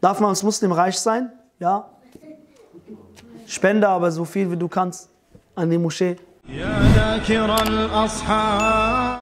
Darf man als Muslim reich sein? Ja. Spende aber so viel, wie du kannst an die Moschee.